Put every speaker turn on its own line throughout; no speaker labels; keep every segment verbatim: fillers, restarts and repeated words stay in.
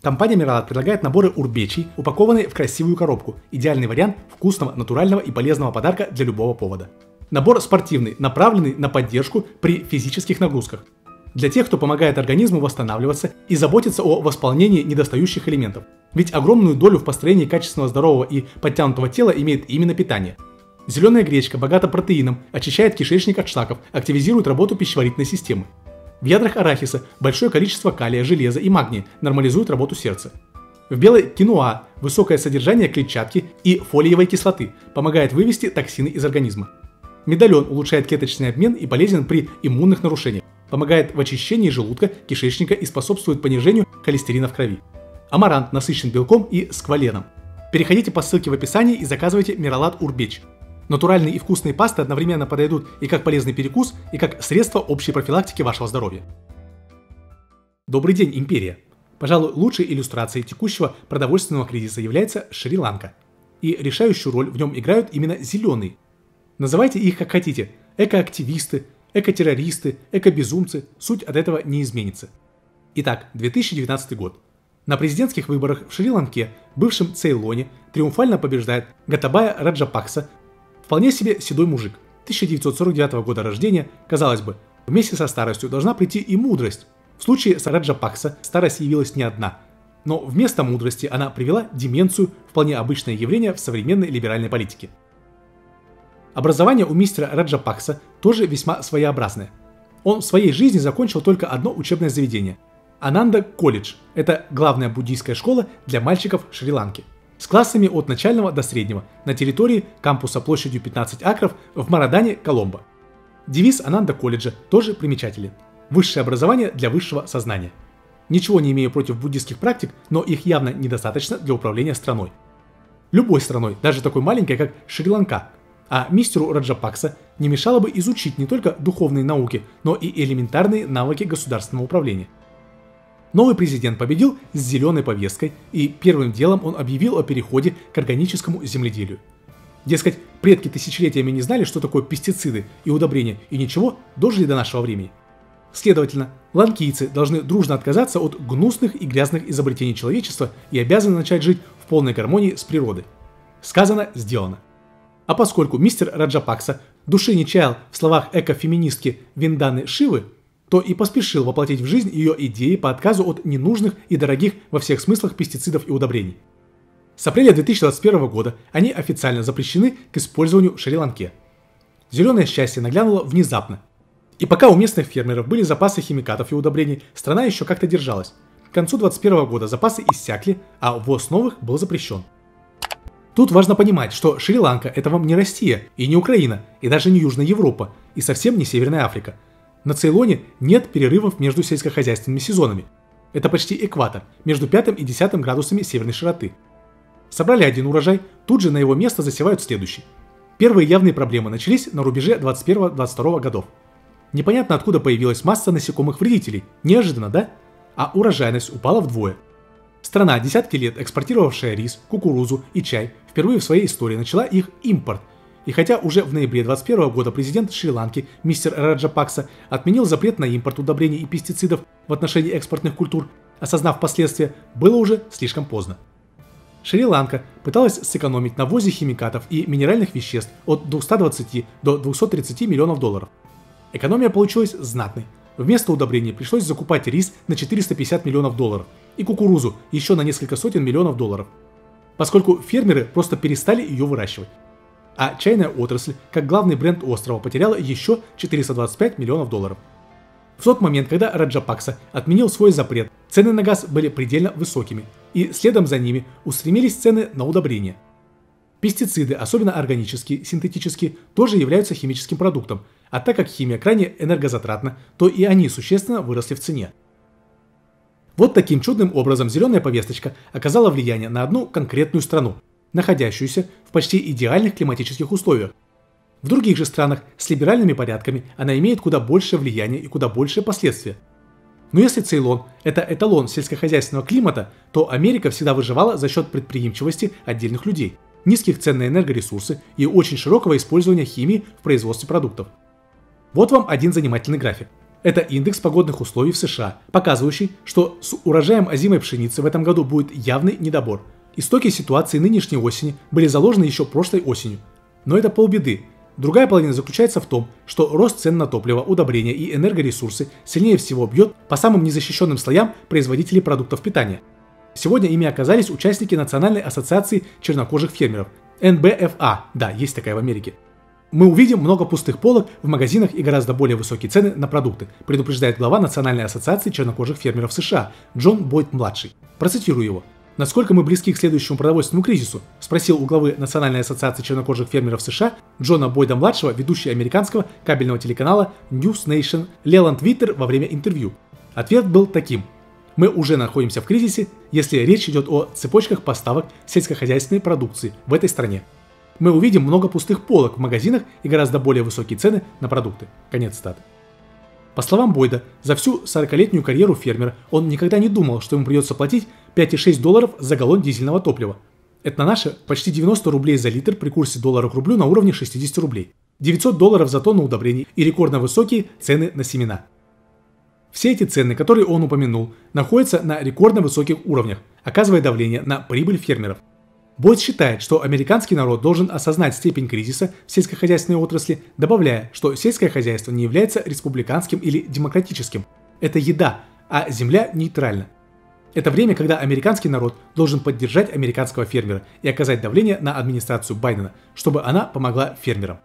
Компания Миралат предлагает наборы урбечий, упакованные в красивую коробку. Идеальный вариант вкусного, натурального и полезного подарка для любого повода. Набор спортивный, направленный на поддержку при физических нагрузках. Для тех, кто помогает организму восстанавливаться и заботится о восполнении недостающих элементов. Ведь огромную долю в построении качественного, здорового и подтянутого тела имеет именно питание. Зеленая гречка богата протеином, очищает кишечник от шлаков, активизирует работу пищеварительной системы. В ядрах арахиса большое количество калия, железа и магния нормализует работу сердца. В белой киноа высокое содержание клетчатки и фолиевой кислоты помогает вывести токсины из организма. Медальон улучшает клеточный обмен и полезен при иммунных нарушениях. Помогает в очищении желудка, кишечника и способствует понижению холестерина в крови. Амарант насыщен белком и скваленом. Переходите по ссылке в описании и заказывайте Миралат Урбеч. Натуральные и вкусные пасты одновременно подойдут и как полезный перекус, и как средство общей профилактики вашего здоровья. Добрый день, империя! Пожалуй, лучшей иллюстрацией текущего продовольственного кризиса является Шри-Ланка. И решающую роль в нем играют именно зеленые. Называйте их как хотите – экоактивисты, экотеррористы, экобезумцы, суть от этого не изменится. Итак, две тысячи девятнадцатый год. На президентских выборах в Шри-Ланке, бывшем Цейлоне, триумфально побеждает Готабая Раджапакса, вполне себе седой мужик, тысяча девятьсот сорок девятого года рождения, казалось бы, вместе со старостью должна прийти и мудрость. В случае с Раджапакса старость явилась не одна, но вместо мудрости она привела деменцию, вполне обычное явление в современной либеральной политике. Образование у мистера Раджапакса тоже весьма своеобразное. Он в своей жизни закончил только одно учебное заведение – Ананда колледж. Это главная буддийская школа для мальчиков Шри-Ланки. С классами от начального до среднего на территории кампуса площадью пятнадцать акров в Марадане, Коломбо. Девиз Ананда колледжа тоже примечателен. Высшее образование для высшего сознания. Ничего не имею против буддийских практик, но их явно недостаточно для управления страной. Любой страной, даже такой маленькой, как Шри-Ланка. А мистеру Раджапакса не мешало бы изучить не только духовные науки, но и элементарные навыки государственного управления. Новый президент победил с зеленой повесткой, и первым делом он объявил о переходе к органическому земледелию. Дескать, предки тысячелетиями не знали, что такое пестициды и удобрения, и ничего, дожили до нашего времени. Следовательно, ланкийцы должны дружно отказаться от гнусных и грязных изобретений человечества и обязаны начать жить в полной гармонии с природой. Сказано, сделано. А поскольку мистер Раджапакса души не чаял в словах экофеминистки Винданы Шивы, то и поспешил воплотить в жизнь ее идеи по отказу от ненужных и дорогих во всех смыслах пестицидов и удобрений. С апреля две тысячи двадцать первого года они официально запрещены к использованию в Шри-Ланке. Зеленое счастье наглянуло внезапно. И пока у местных фермеров были запасы химикатов и удобрений, страна еще как-то держалась. К концу две тысячи двадцать первого года запасы иссякли, а ввоз новых был запрещен. Тут важно понимать, что Шри-Ланка – это вам не Россия, и не Украина, и даже не Южная Европа, и совсем не Северная Африка. На Цейлоне нет перерывов между сельскохозяйственными сезонами. Это почти экватор, между пятым и десятым градусами северной широты. Собрали один урожай, тут же на его место засевают следующий. Первые явные проблемы начались на рубеже двадцать первого — двадцать второго годов. Непонятно, откуда появилась масса насекомых-вредителей, неожиданно, да? А урожайность упала вдвое. Страна, десятки лет экспортировавшая рис, кукурузу и чай, впервые в своей истории начала их импорт. И хотя уже в ноябре две тысячи двадцать первого года президент Шри-Ланки мистер Раджапакса отменил запрет на импорт удобрений и пестицидов в отношении экспортных культур, осознав последствия, было уже слишком поздно. Шри-Ланка пыталась сэкономить на ввозе химикатов и минеральных веществ от двухсот двадцати до двухсот тридцати миллионов долларов. Экономия получилась знатной. Вместо удобрений пришлось закупать рис на четыреста пятьдесят миллионов долларов и кукурузу еще на несколько сотен миллионов долларов, поскольку фермеры просто перестали ее выращивать. А чайная отрасль, как главный бренд острова, потеряла еще четыреста двадцать пять миллионов долларов. В тот момент, когда Раджапакса отменил свой запрет, цены на газ были предельно высокими, и следом за ними устремились цены на удобрения. Пестициды, особенно органические, синтетические, тоже являются химическим продуктом, а так как химия крайне энергозатратна, то и они существенно выросли в цене. Вот таким чудным образом зеленая повесточка оказала влияние на одну конкретную страну, находящуюся в почти идеальных климатических условиях. В других же странах с либеральными порядками она имеет куда большее влияние и куда большие последствия. Но если Цейлон – это эталон сельскохозяйственного климата, то Америка всегда выживала за счет предприимчивости отдельных людей, низких цен на энергоресурсы и очень широкого использования химии в производстве продуктов. Вот вам один занимательный график. Это индекс погодных условий в США, показывающий, что с урожаем озимой пшеницы в этом году будет явный недобор. Истоки ситуации нынешней осени были заложены еще прошлой осенью. Но это полбеды. Другая половина заключается в том, что рост цен на топливо, удобрения и энергоресурсы сильнее всего бьет по самым незащищенным слоям производителей продуктов питания. Сегодня ими оказались участники Национальной ассоциации чернокожих фермеров – эн бэ эф а, да, есть такая в Америке. Мы увидим много пустых полок в магазинах и гораздо более высокие цены на продукты, предупреждает глава Национальной ассоциации чернокожих фермеров США Джон Бойд-младший. Процитирую его. «Насколько мы близки к следующему продовольственному кризису?» – спросил у главы Национальной ассоциации чернокожих фермеров США Джона Бойда-младшего ведущий американского кабельного телеканала News Nation Леланд Виттер во время интервью. Ответ был таким. Мы уже находимся в кризисе, если речь идет о цепочках поставок сельскохозяйственной продукции в этой стране. Мы увидим много пустых полок в магазинах и гораздо более высокие цены на продукты». Конец цитаты. По словам Бойда, за всю сорокалетнюю карьеру фермера он никогда не думал, что ему придется платить пять и шесть долларов за галлон дизельного топлива. Это на наши почти девяносто рублей за литр при курсе доллара к рублю на уровне шестьдесят рублей. девятьсот долларов за тонну удобрений и рекордно высокие цены на семена. Все эти цены, которые он упомянул, находятся на рекордно высоких уровнях, оказывая давление на прибыль фермеров. Бойд считает, что американский народ должен осознать степень кризиса в сельскохозяйственной отрасли, добавляя, что сельское хозяйство не является республиканским или демократическим. Это еда, а земля нейтральна. Это время, когда американский народ должен поддержать американского фермера и оказать давление на администрацию Байдена, чтобы она помогла фермерам.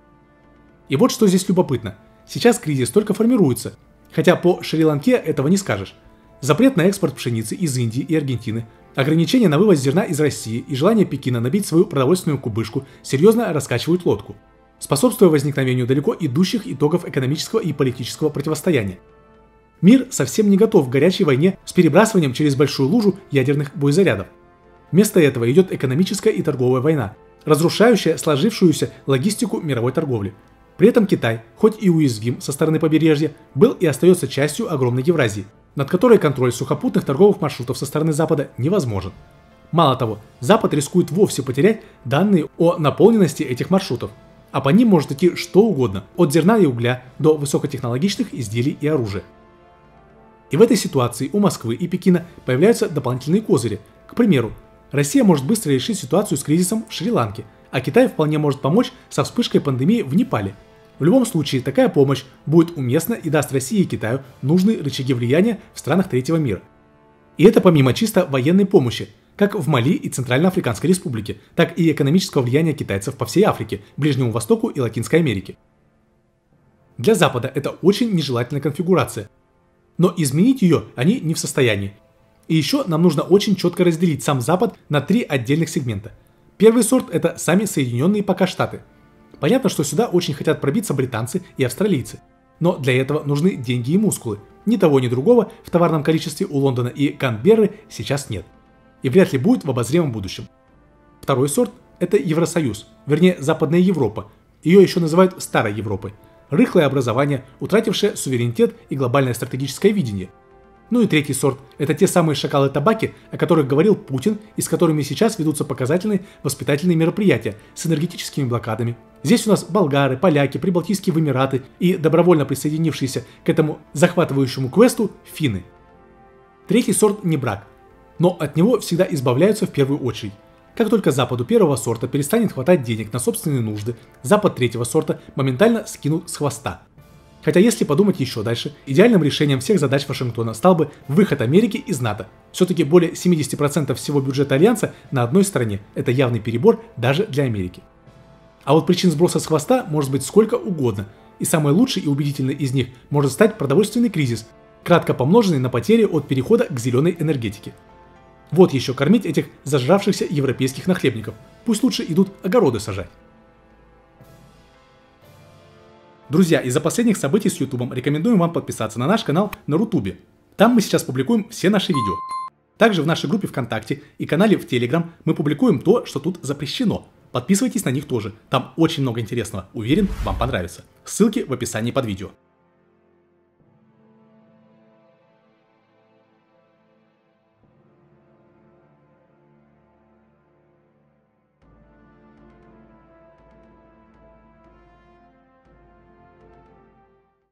И вот что здесь любопытно. Сейчас кризис только формируется, хотя по Шри-Ланке этого не скажешь. Запрет на экспорт пшеницы из Индии и Аргентины, ограничения на вывоз зерна из России и желание Пекина набить свою продовольственную кубышку серьезно раскачивают лодку, способствуя возникновению далеко идущих итогов экономического и политического противостояния. Мир совсем не готов к горячей войне с перебрасыванием через большую лужу ядерных боезарядов. Вместо этого идет экономическая и торговая война, разрушающая сложившуюся логистику мировой торговли. При этом Китай, хоть и уязвим со стороны побережья, был и остается частью огромной Евразии, над которой контроль сухопутных торговых маршрутов со стороны Запада невозможен. Мало того, Запад рискует вовсе потерять данные о наполненности этих маршрутов, а по ним может идти что угодно, от зерна и угля до высокотехнологичных изделий и оружия. И в этой ситуации у Москвы и Пекина появляются дополнительные козыри. К примеру, Россия может быстро решить ситуацию с кризисом в Шри-Ланке, а Китай вполне может помочь со вспышкой пандемии в Непале. В любом случае, такая помощь будет уместна и даст России и Китаю нужные рычаги влияния в странах третьего мира. И это помимо чисто военной помощи, как в Мали и Центральноафриканской Республике, так и экономического влияния китайцев по всей Африке, Ближнему Востоку и Латинской Америке. Для Запада это очень нежелательная конфигурация, но изменить ее они не в состоянии. И еще нам нужно очень четко разделить сам Запад на три отдельных сегмента. Первый сорт – это сами Соединенные пока Штаты. Понятно, что сюда очень хотят пробиться британцы и австралийцы. Но для этого нужны деньги и мускулы. Ни того, ни другого в товарном количестве у Лондона и Канберры сейчас нет. И вряд ли будет в обозримом будущем. Второй сорт – это Евросоюз, вернее Западная Европа. Ее еще называют Старой Европой. Рыхлое образование, утратившее суверенитет и глобальное стратегическое видение. Ну и третий сорт – это те самые шакалы-табаки, о которых говорил Путин и с которыми сейчас ведутся показательные воспитательные мероприятия с энергетическими блокадами. Здесь у нас болгары, поляки, прибалтийские Эмираты и добровольно присоединившиеся к этому захватывающему квесту финны. Третий сорт не брак, но от него всегда избавляются в первую очередь. Как только Западу первого сорта перестанет хватать денег на собственные нужды, Запад третьего сорта моментально скинут с хвоста. Хотя если подумать еще дальше, идеальным решением всех задач Вашингтона стал бы выход Америки из НАТО. Все-таки более семьдесят процентов всего бюджета Альянса на одной стороне – это явный перебор даже для Америки. А вот причин сброса с хвоста может быть сколько угодно, и самый лучший и убедительный из них может стать продовольственный кризис, кратко помноженный на потери от перехода к зеленой энергетике. Вот еще кормить этих зажравшихся европейских нахлебников, пусть лучше идут огороды сажать. Друзья, из-за последних событий с Ютубом рекомендуем вам подписаться на наш канал на Рутубе. Там мы сейчас публикуем все наши видео. Также в нашей группе ВКонтакте и канале в Телеграм мы публикуем то, что тут запрещено. Подписывайтесь на них тоже, там очень много интересного, уверен, вам понравится. Ссылки в описании под видео.